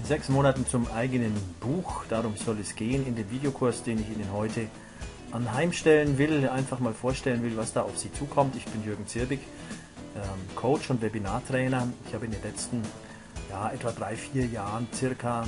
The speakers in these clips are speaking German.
6 Monaten zum eigenen Buch, darum soll es gehen in dem Videokurs, den ich Ihnen heute anheimstellen will, einfach mal vorstellen will, was da auf Sie zukommt. Ich bin Jürgen Zirbig, Coach und Webinartrainer. Ich habe in den letzten etwa 3-4 Jahren circa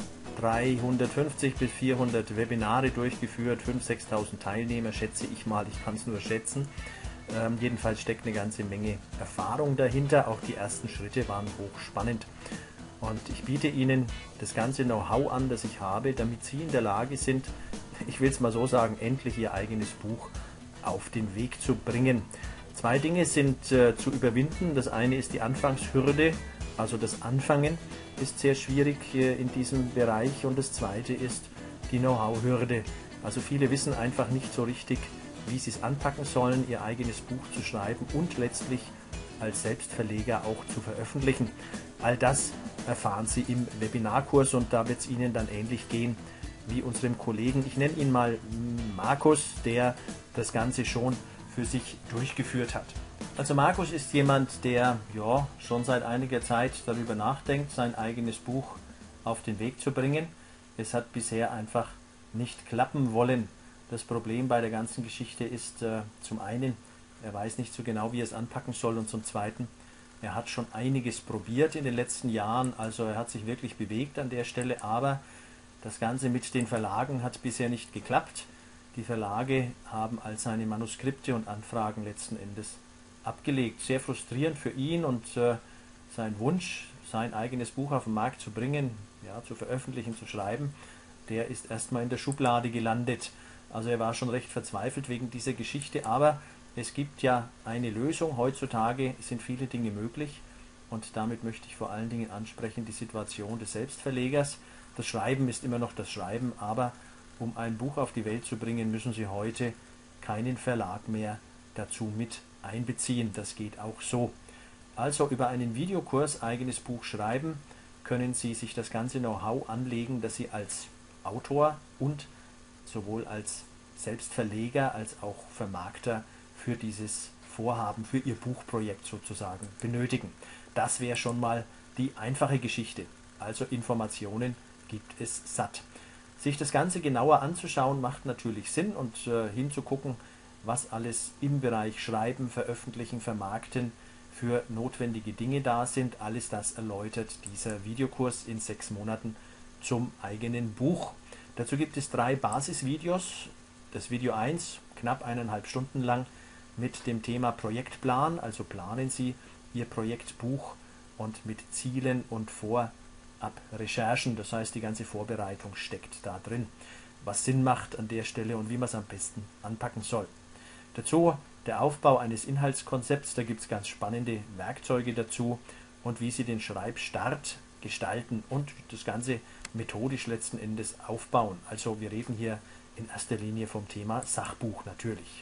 350 bis 400 Webinare durchgeführt, 5.000, 6.000 Teilnehmer, schätze ich mal, ich kann es nur schätzen. Jedenfalls steckt eine ganze Menge Erfahrung dahinter, auch die ersten Schritte waren hochspannend. Und ich biete Ihnen das ganze Know-how an, das ich habe, damit Sie in der Lage sind, ich will es mal so sagen, endlich Ihr eigenes Buch auf den Weg zu bringen. 2 Dinge sind zu überwinden. Das eine ist die Anfangshürde, also das Anfangen ist sehr schwierig in diesem Bereich, und das zweite ist die Know-how-Hürde. Also viele wissen einfach nicht so richtig, wie sie es anpacken sollen, ihr eigenes Buch zu schreiben und letztlich als Selbstverleger auch zu veröffentlichen. All das erfahren Sie im Webinarkurs, und da wird es Ihnen dann ähnlich gehen wie unserem Kollegen. Ich nenne ihn mal Markus, der das Ganze schon für sich durchgeführt hat. Also Markus ist jemand, der schon seit einiger Zeit darüber nachdenkt, sein eigenes Buch auf den Weg zu bringen. Es hat bisher einfach nicht klappen wollen. Das Problem bei der ganzen Geschichte ist zum einen, er weiß nicht so genau, wie er es anpacken soll, und zum zweiten, er hat schon einiges probiert in den letzten Jahren, also er hat sich wirklich bewegt an der Stelle, aber das Ganze mit den Verlagen hat bisher nicht geklappt. Die Verlage haben all seine Manuskripte und Anfragen letzten Endes abgelegt. Sehr frustrierend für ihn, und sein Wunsch, sein eigenes Buch auf den Markt zu bringen, zu veröffentlichen, zu schreiben, der ist erstmal in der Schublade gelandet. Also er war schon recht verzweifelt wegen dieser Geschichte, aber es gibt ja eine Lösung. Heutzutage sind viele Dinge möglich, und damit möchte ich vor allen Dingen ansprechen die Situation des Selbstverlegers. Das Schreiben ist immer noch das Schreiben, aber um ein Buch auf die Welt zu bringen, müssen Sie heute keinen Verlag mehr dazu mit einbeziehen. Das geht auch so. Also über einen Videokurs eigenes Buch schreiben können Sie sich das ganze Know-how anlegen, das Sie als Autor und sowohl als Selbstverleger als auch Vermarkter für dieses Vorhaben, für Ihr Buchprojekt sozusagen benötigen. Das wäre schon mal die einfache Geschichte. Also Informationen gibt es satt. Sich das Ganze genauer anzuschauen macht natürlich Sinn, und hinzugucken, was alles im Bereich Schreiben, Veröffentlichen, Vermarkten für notwendige Dinge da sind. Alles das erläutert dieser Videokurs in 6 Monaten zum eigenen Buch. Dazu gibt es 3 Basisvideos. Das Video 1, knapp 1,5 Stunden lang, mit dem Thema Projektplan, also planen Sie Ihr Projektbuch, und mit Zielen und Vorabrecherchen, das heißt die ganze Vorbereitung steckt da drin, was Sinn macht an der Stelle und wie man es am besten anpacken soll. Dazu der Aufbau eines Inhaltskonzepts, da gibt es ganz spannende Werkzeuge dazu, und wie Sie den Schreibstart gestalten und das Ganze methodisch letzten Endes aufbauen. Also wir reden hier in erster Linie vom Thema Sachbuch natürlich.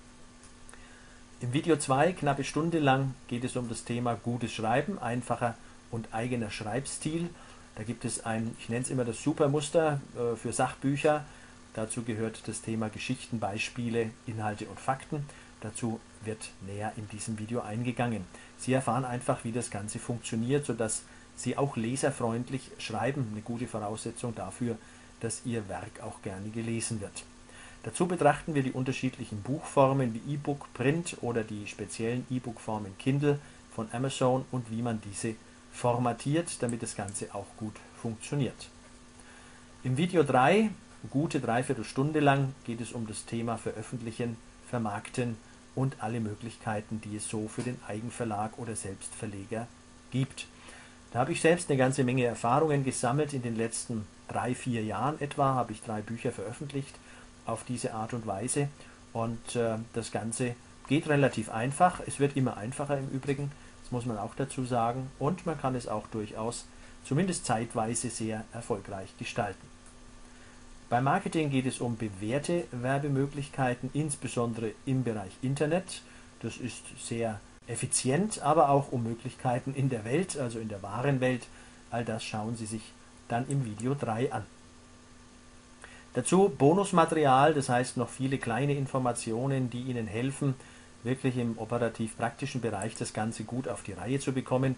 Im Video 2, knappe Stunde lang, geht es um das Thema gutes Schreiben, einfacher und eigener Schreibstil. Da gibt es ein, ich nenne es immer das Supermuster für Sachbücher. Dazu gehört das Thema Geschichten, Beispiele, Inhalte und Fakten. Dazu wird näher in diesem Video eingegangen. Sie erfahren einfach, wie das Ganze funktioniert, sodass Sie auch leserfreundlich schreiben. Eine gute Voraussetzung dafür, dass Ihr Werk auch gerne gelesen wird. Dazu betrachten wir die unterschiedlichen Buchformen wie E-Book, Print oder die speziellen E-Book-Formen Kindle von Amazon und wie man diese formatiert, damit das Ganze auch gut funktioniert. Im Video 3, gute 3/4 Stunde lang, geht es um das Thema Veröffentlichen, Vermarkten und alle Möglichkeiten, die es so für den Eigenverlag oder Selbstverleger gibt. Da habe ich selbst eine ganze Menge Erfahrungen gesammelt. In den letzten 3-4 Jahren etwa habe ich 3 Bücher veröffentlicht auf diese Art und Weise, und das Ganze geht relativ einfach. Es wird immer einfacher im Übrigen, das muss man auch dazu sagen, und man kann es auch durchaus, zumindest zeitweise, sehr erfolgreich gestalten. Beim Marketing geht es um bewährte Werbemöglichkeiten, insbesondere im Bereich Internet. Das ist sehr effizient, aber auch um Möglichkeiten in der Welt, also in der wahren Welt. All das schauen Sie sich dann im Video 3 an. Dazu Bonusmaterial, das heißt noch viele kleine Informationen, die Ihnen helfen, wirklich im operativ-praktischen Bereich das Ganze gut auf die Reihe zu bekommen.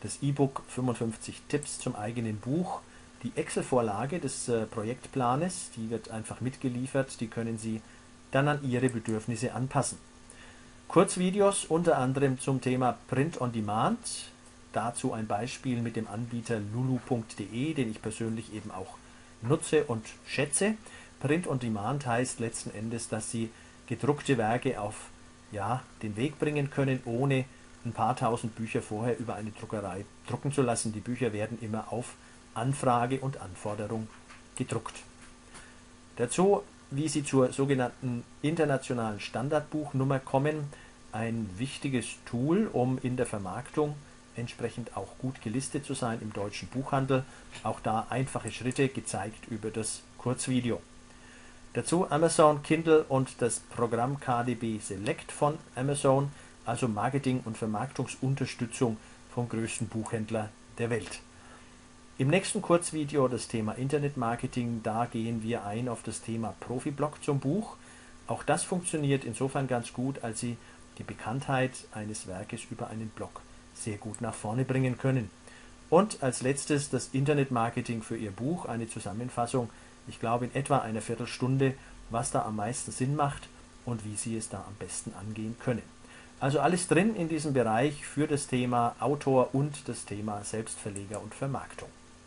das E-Book 55 Tipps zum eigenen Buch, die Excel-Vorlage des Projektplanes, die wird einfach mitgeliefert, die können Sie dann an Ihre Bedürfnisse anpassen. Kurzvideos unter anderem zum Thema Print on Demand, dazu ein Beispiel mit dem Anbieter lulu.de, den ich persönlich eben auch nutze und schätze. Print on Demand heißt letzten Endes, dass Sie gedruckte Werke auf den Weg bringen können, ohne ein paar tausend Bücher vorher über eine Druckerei drucken zu lassen. Die Bücher werden immer auf Anfrage und Anforderung gedruckt. Dazu, wie Sie zur sogenannten internationalen Standardbuchnummer kommen, ein wichtiges Tool, um in der Vermarktung entsprechend auch gut gelistet zu sein im deutschen Buchhandel. Auch da einfache Schritte gezeigt über das Kurzvideo. Dazu Amazon Kindle und das Programm KDB Select von Amazon, also Marketing- und Vermarktungsunterstützung vom größten Buchhändler der Welt. Im nächsten Kurzvideo das Thema Internetmarketing, da gehen wir ein auf das Thema Profi-Blog zum Buch. Auch das funktioniert insofern ganz gut, als Sie die Bekanntheit eines Werkes über einen Blog sehr gut nach vorne bringen können. Und als letztes das Internetmarketing für Ihr Buch, eine Zusammenfassung, ich glaube in etwa einer Viertelstunde, was da am meisten Sinn macht und wie Sie es da am besten angehen können. Also alles drin in diesem Bereich für das Thema Autor und das Thema Selbstverleger und Vermarktung.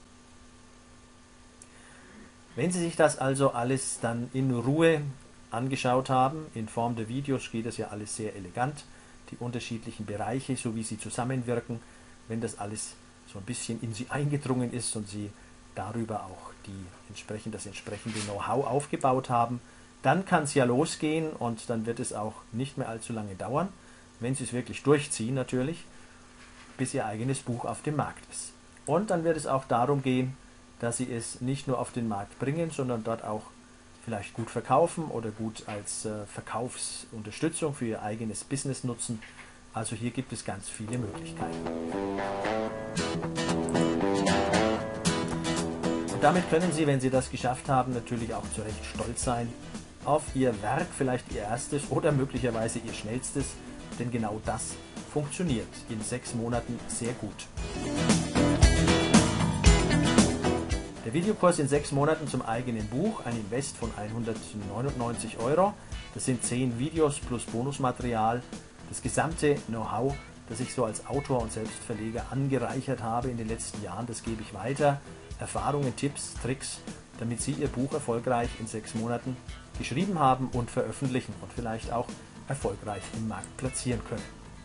Wenn Sie sich das also alles dann in Ruhe angeschaut haben, in Form der Videos geht das ja alles sehr elegant, die unterschiedlichen Bereiche, so wie sie zusammenwirken, wenn das alles so ein bisschen in Sie eingedrungen ist und Sie darüber auch das entsprechende Know-how aufgebaut haben, dann kann es ja losgehen und dann wird es auch nicht mehr allzu lange dauern, wenn Sie es wirklich durchziehen natürlich, bis Ihr eigenes Buch auf dem Markt ist. Und dann wird es auch darum gehen, dass Sie es nicht nur auf den Markt bringen, sondern dort auch vielleicht gut verkaufen oder gut als Verkaufsunterstützung für Ihr eigenes Business nutzen. Also hier gibt es ganz viele Möglichkeiten. Und damit können Sie, wenn Sie das geschafft haben, natürlich auch zu Recht stolz sein auf Ihr Werk, vielleicht Ihr erstes oder möglicherweise Ihr schnellstes, denn genau das funktioniert in 6 Monaten sehr gut. Der Videokurs in 6 Monaten zum eigenen Buch, ein Invest von 199 €. Das sind 10 Videos plus Bonusmaterial. Das gesamte Know-how, das ich so als Autor und Selbstverleger angereichert habe in den letzten Jahren, das gebe ich weiter. Erfahrungen, Tipps, Tricks, damit Sie Ihr Buch erfolgreich in 6 Monaten geschrieben haben und veröffentlichen und vielleicht auch erfolgreich im Markt platzieren können.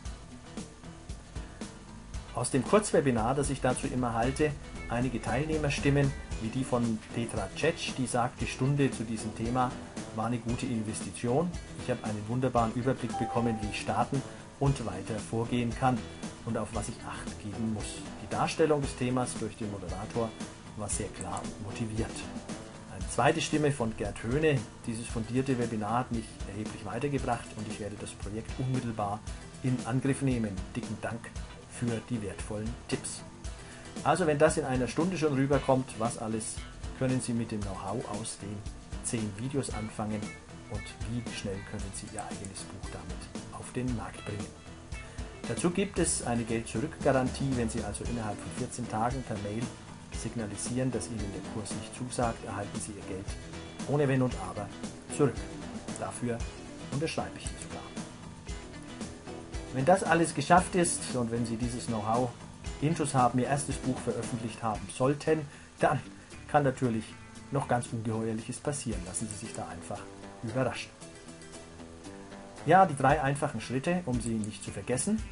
Aus dem Kurzwebinar, das ich dazu immer halte, einige Teilnehmerstimmen, wie die von Petra Cech, die sagt, die Stunde zu diesem Thema war eine gute Investition. Ich habe einen wunderbaren Überblick bekommen, wie ich starten und weiter vorgehen kann und auf was ich Acht geben muss. Die Darstellung des Themas durch den Moderator war sehr klar und motiviert. Eine zweite Stimme von Gerd Höhne, dieses fundierte Webinar hat mich erheblich weitergebracht und ich werde das Projekt unmittelbar in Angriff nehmen. Dicken Dank für die wertvollen Tipps. Also wenn das in einer Stunde schon rüberkommt, was alles, können Sie mit dem Know-how aus den 10 Videos anfangen und wie schnell können Sie Ihr eigenes Buch damit auf den Markt bringen. Dazu gibt es eine Geld-Zurück-Garantie, wenn Sie also innerhalb von 14 Tagen per Mail signalisieren, dass Ihnen der Kurs nicht zusagt, erhalten Sie Ihr Geld ohne Wenn und Aber zurück. Dafür unterschreibe ich Ihnen sogar. Wenn das alles geschafft ist und wenn Sie dieses Know-how Intus haben, Ihr erstes Buch veröffentlicht haben sollten, dann kann natürlich noch ganz Ungeheuerliches passieren. Lassen Sie sich da einfach überraschen. Ja, die 3 einfachen Schritte, um sie nicht zu vergessen.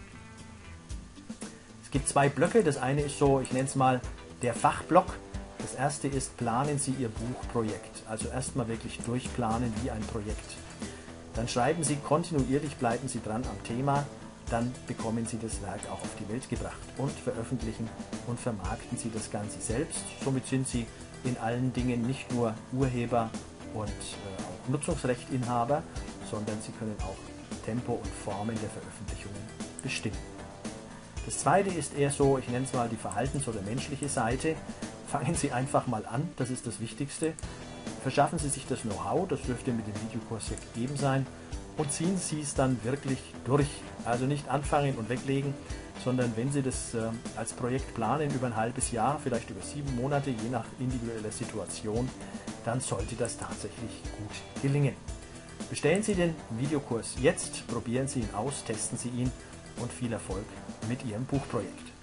Es gibt 2 Blöcke. Das eine ist so, ich nenne es mal der Fachblock. Das erste ist, planen Sie Ihr Buchprojekt. Also erstmal wirklich durchplanen wie ein Projekt. Dann schreiben Sie kontinuierlich, bleiben Sie dran am Thema. Dann bekommen Sie das Werk auch auf die Welt gebracht und veröffentlichen und vermarkten Sie das Ganze selbst. Somit sind Sie in allen Dingen nicht nur Urheber und auch Nutzungsrechtinhaber, sondern Sie können auch Tempo und Formen der Veröffentlichungen bestimmen. Das zweite ist eher so, ich nenne es mal die verhaltens- oder menschliche Seite. Fangen Sie einfach mal an, das ist das Wichtigste. Verschaffen Sie sich das Know-how, das dürfte mit dem Videokurs ja gegeben sein. und ziehen Sie es dann wirklich durch. Also nicht anfangen und weglegen, sondern wenn Sie das als Projekt planen über ein halbes Jahr, vielleicht über 7 Monate, je nach individueller Situation, dann sollte das tatsächlich gut gelingen. Bestellen Sie den Videokurs jetzt, probieren Sie ihn aus, testen Sie ihn und viel Erfolg mit Ihrem Buchprojekt.